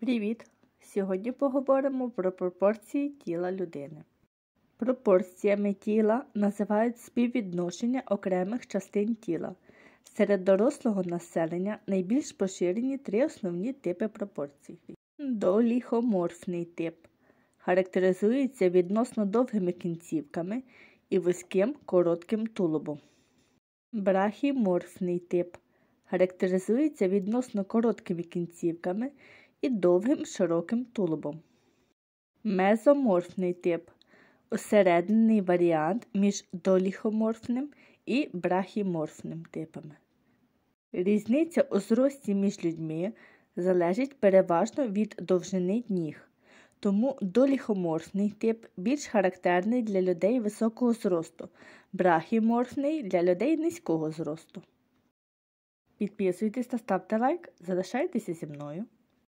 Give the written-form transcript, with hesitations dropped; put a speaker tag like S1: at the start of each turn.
S1: Привіт! Сьогодні поговоримо про пропорції тіла людини. Пропорціями тіла називають співвідношення окремих частин тіла. Серед дорослого населення найбільш поширені три основні типи пропорцій. Доліхоморфний тип характеризується відносно довгими кінцівками і вузьким коротким тулубом. Брахіморфний тип характеризується відносно короткими кінцівками і довгим широким тулубом. Мезоморфний тип – усереднений варіант між доліхоморфним і брахіморфним типами. Різниця у зрості між людьми залежить переважно від довжини ніг, тому доліхоморфний тип більш характерний для людей високого зросту, брахіморфний – для людей низького зросту. Підписуйтесь та ставте лайк, залишайтеся зі мною.